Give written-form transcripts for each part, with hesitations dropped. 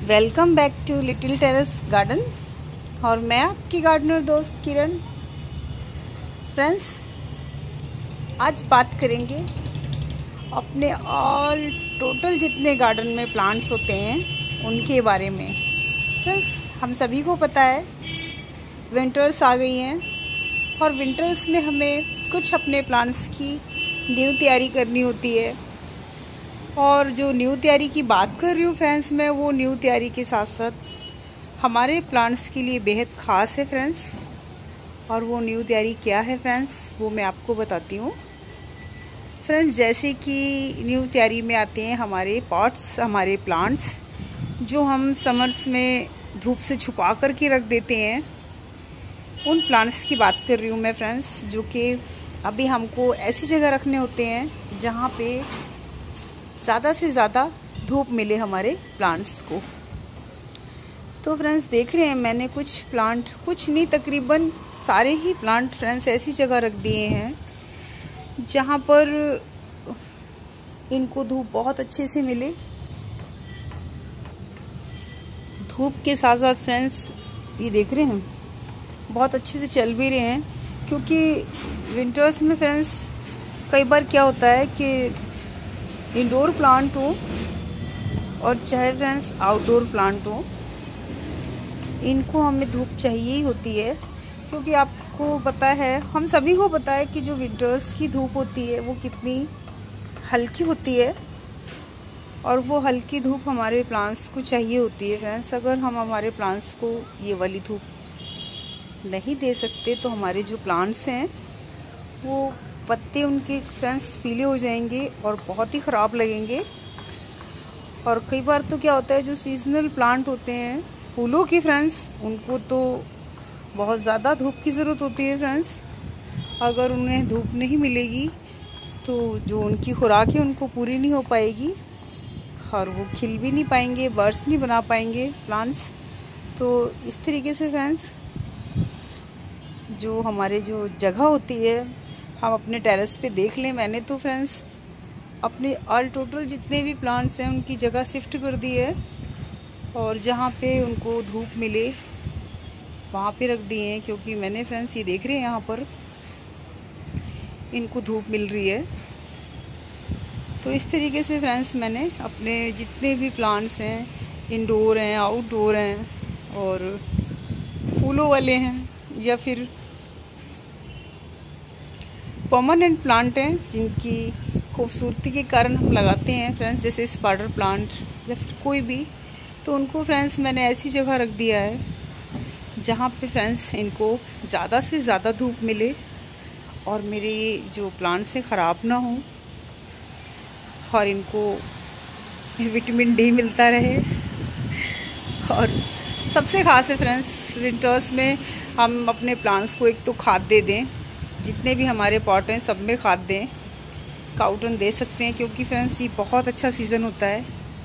Welcome back to little terrace garden और मैं आपकी गार्डनर दोस्त किरण। फ्रेंड्स, आज बात करेंगे अपने ऑल टोटल जितने गार्डन में प्लांट्स होते हैं उनके बारे में। फ्रेंड्स, हम सभी को पता है विंटर्स आ गई हैं और विंटर्स में हमें कुछ अपने प्लांट्स की न्यू तैयारी करनी होती है। और जो न्यू तैयारी की बात कर रही हूँ फ्रेंड्स, मैं वो न्यू तैयारी के साथ साथ हमारे प्लांट्स के लिए बेहद ख़ास है फ्रेंड्स। और वो न्यू तैयारी क्या है फ्रेंड्स, वो मैं आपको बताती हूँ। फ्रेंड्स, जैसे कि न्यू तैयारी में आते हैं हमारे पॉट्स, हमारे प्लांट्स जो हम समर्स में धूप से छुपा कर के रख देते हैं, उन प्लांट्स की बात कर रही हूँ मैं फ्रेंड्स, जो कि अभी हमको ऐसी जगह रखने होते हैं जहाँ पे ज़्यादा से ज़्यादा धूप मिले हमारे प्लांट्स को। तो फ्रेंड्स, देख रहे हैं मैंने कुछ प्लांट, कुछ नहीं तकरीबन सारे ही प्लांट फ्रेंड्स ऐसी जगह रख दिए हैं जहाँ पर इनको धूप बहुत अच्छे से मिले। धूप के साथ साथ फ्रेंड्स ये देख रहे हैं बहुत अच्छे से चल भी रहे हैं, क्योंकि विंटर्स में फ्रेंड्स कई बार क्या होता है कि इंडोर प्लांट हो और चाहे फ्रेंड्स आउटडोर प्लांट हो, इनको हमें धूप चाहिए ही होती है। क्योंकि आपको पता है, हम सभी को पता है कि जो विंटर्स की धूप होती है वो कितनी हल्की होती है और वो हल्की धूप हमारे प्लांट्स को चाहिए होती है फ्रेंड्स। अगर हम हमारे प्लांट्स को ये वाली धूप नहीं दे सकते तो हमारे जो प्लांट्स हैं वो पत्ते उनके फ्रेंड्स पीले हो जाएंगे और बहुत ही ख़राब लगेंगे। और कई बार तो क्या होता है, जो सीजनल प्लांट होते हैं फूलों के फ्रेंड्स, उनको तो बहुत ज़्यादा धूप की ज़रूरत होती है फ्रेंड्स। अगर उन्हें धूप नहीं मिलेगी तो जो उनकी खुराक है उनको पूरी नहीं हो पाएगी और वो खिल भी नहीं पाएंगे, बर्ड्स नहीं बना पाएंगे प्लांट्स। तो इस तरीके से फ्रेंड्स जो हमारे जो जगह होती है, हम अपने टेरेस पे देख लें, मैंने तो फ्रेंड्स अपने ऑल टोटल जितने भी प्लांट्स हैं उनकी जगह शिफ्ट कर दी है और जहाँ पे उनको धूप मिले वहाँ पे रख दिए हैं। क्योंकि मैंने फ्रेंड्स ये देख रहे हैं यहाँ पर इनको धूप मिल रही है। तो इस तरीके से फ्रेंड्स मैंने अपने जितने भी प्लांट्स हैं, इंडोर हैं, आउटडोर हैं और फूलों वाले हैं या फिर परमानेंट प्लांट हैं जिनकी खूबसूरती के कारण हम लगाते हैं फ्रेंड्स, जैसे स्पाइडर प्लांट या फिर कोई भी, तो उनको फ्रेंड्स मैंने ऐसी जगह रख दिया है जहाँ पे फ्रेंड्स इनको ज़्यादा से ज़्यादा धूप मिले और मेरे जो प्लांट्स हैं ख़राब ना हो और इनको विटामिन डी मिलता रहे। और सबसे ख़ास है फ्रेंड्स, विंटर्स में हम अपने प्लांट्स को एक तो खाद दे दें, जितने भी हमारे पॉट हैं सब में खाद दें, काउटन दे सकते हैं, क्योंकि फ्रेंड्स ये बहुत अच्छा सीज़न होता है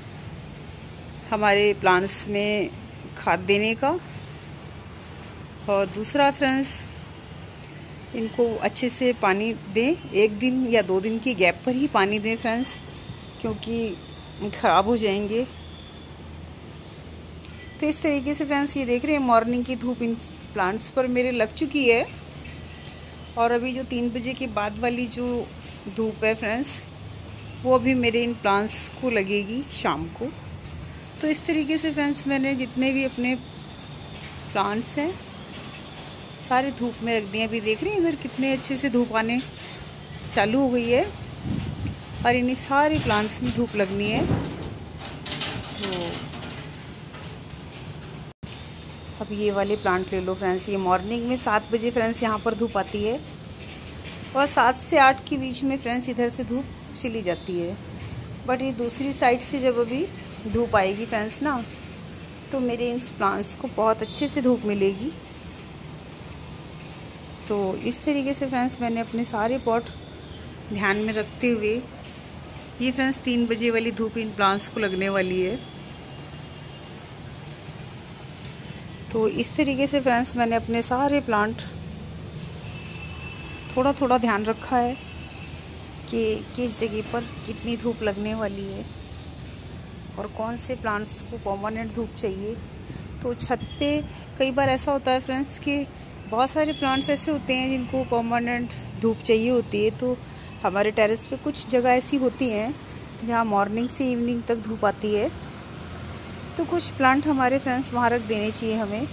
हमारे प्लांट्स में खाद देने का। और दूसरा फ्रेंड्स, इनको अच्छे से पानी दें, 1 दिन या 2 दिन की गैप पर ही पानी दें फ्रेंड्स, क्योंकि ख़राब हो जाएंगे। तो इस तरीके से फ्रेंड्स ये देख रहे हैं मॉर्निंग की धूप इन प्लांट्स पर मेरे लग चुकी है और अभी जो 3 बजे के बाद वाली जो धूप है फ्रेंड्स वो अभी मेरे इन प्लांट्स को लगेगी शाम को। तो इस तरीके से फ्रेंड्स मैंने जितने भी अपने प्लांट्स हैं सारे धूप में रख दिए। अभी देख रहे हैं इधर कितने अच्छे से धूप आने चालू हो गई है और इन्हीं सारे प्लांट्स में धूप लगनी है। तो अब ये वाले प्लांट ले लो फ्रेंड्स, ये मॉर्निंग में 7 बजे फ्रेंड्स यहाँ पर धूप आती है और 7 से 8 के बीच में फ्रेंड्स इधर से धूप चली जाती है। बट ये दूसरी साइड से जब अभी धूप आएगी फ्रेंड्स ना, तो मेरे इन प्लांट्स को बहुत अच्छे से धूप मिलेगी। तो इस तरीके से फ्रेंड्स मैंने अपने सारे पॉट ध्यान में रखते हुए, ये फ्रेंड्स 3 बजे वाली धूप इन प्लांट्स को लगने वाली है। तो इस तरीके से फ्रेंड्स मैंने अपने सारे प्लांट थोड़ा थोड़ा ध्यान रखा है कि किस जगह पर कितनी धूप लगने वाली है। और कौन से प्लांट्स को परमानेंट धूप चाहिए। तो छत पे कई बार ऐसा होता है फ्रेंड्स कि बहुत सारे प्लांट्स ऐसे होते हैं जिनको परमानेंट धूप चाहिए होती है। तो हमारे टेरेस पे कुछ जगह ऐसी होती हैं जहाँ मॉर्निंग से इवनिंग तक धूप आती है, तो कुछ प्लांट हमारे फ्रेंड्स वहाँ रख देने चाहिए हमें।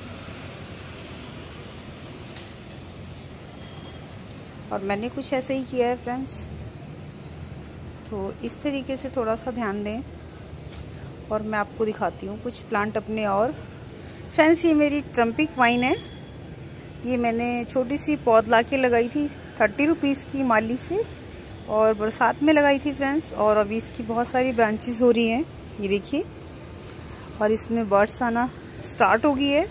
और मैंने कुछ ऐसे ही किया है फ्रेंड्स। तो इस तरीके से थोड़ा सा ध्यान दें। और मैं आपको दिखाती हूँ कुछ प्लांट अपने। और फ्रेंड्स, ये मेरी ट्रम्पिक वाइन है। ये मैंने छोटी सी पौध ला के लगाई थी 30 रुपीज़ की माली से, और बरसात में लगाई थी फ्रेंड्स। और अभी इसकी बहुत सारी ब्रांचेस हो रही हैं, ये देखिए, और इसमें बर्ड्स आना स्टार्ट हो गई है।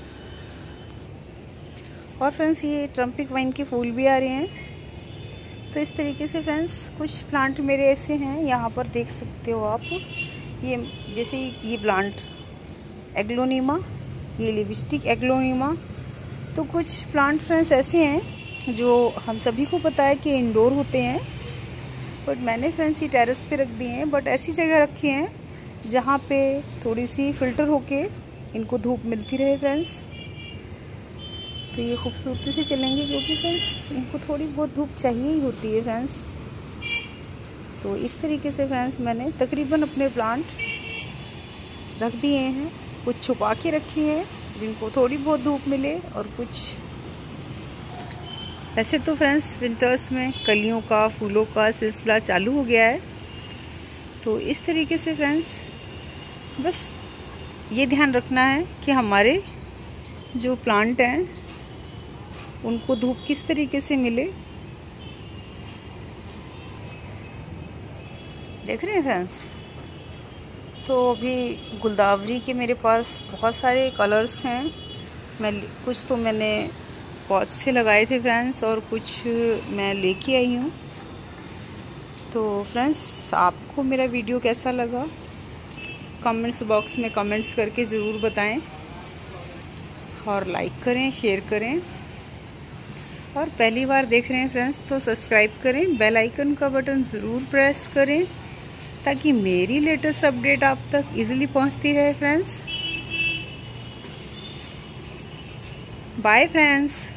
और फ्रेंड्स, ये ट्रम्पिक वाइन के फूल भी आ रहे हैं। तो इस तरीके से फ्रेंड्स कुछ प्लांट मेरे ऐसे हैं, यहाँ पर देख सकते हो आप। ये जैसे ये प्लांट एग्लोनिमा, ये लिपस्टिक एग्लोनिमा। तो कुछ प्लांट फ्रेंड्स ऐसे हैं जो हम सभी को पता है कि इंडोर होते हैं, बट मैंने फ्रेंड्स ये टेरेस पे रख दिए हैं। बट ऐसी जगह रखी हैं जहाँ पे थोड़ी सी फिल्टर होके इनको धूप मिलती रहे फ्रेंड्स। तो ये खूबसूरती से चलेंगे, क्योंकि फ्रेंड्स इनको थोड़ी बहुत धूप चाहिए ही होती है फ्रेंड्स। तो इस तरीके से फ्रेंड्स मैंने तकरीबन अपने प्लांट रख दिए हैं। कुछ छुपा के रखे हैं जिनको थोड़ी बहुत धूप मिले, और कुछ वैसे तो फ्रेंड्स विंटर्स में कलियों का, फूलों का सिलसिला चालू हो गया है। तो इस तरीके से फ्रेंड्स बस ये ध्यान रखना है कि हमारे जो प्लांट हैं उनको धूप किस तरीके से मिले। देख रहे हैं फ्रेंड्स। तो अभी गुलदावरी के मेरे पास बहुत सारे कलर्स हैं। कुछ तो मैंने पौध से लगाए थे फ्रेंड्स, और कुछ मैं लेके आई हूँ। तो फ्रेंड्स, आपको मेरा वीडियो कैसा लगा कमेंट्स बॉक्स में कमेंट्स करके ज़रूर बताएं, और लाइक करें, शेयर करें। और पहली बार देख रहे हैं फ्रेंड्स तो सब्सक्राइब करें, बेल आइकन का बटन ज़रूर प्रेस करें, ताकि मेरी लेटेस्ट अपडेट आप तक इजीली पहुंचती रहे फ्रेंड्स। Bye friends.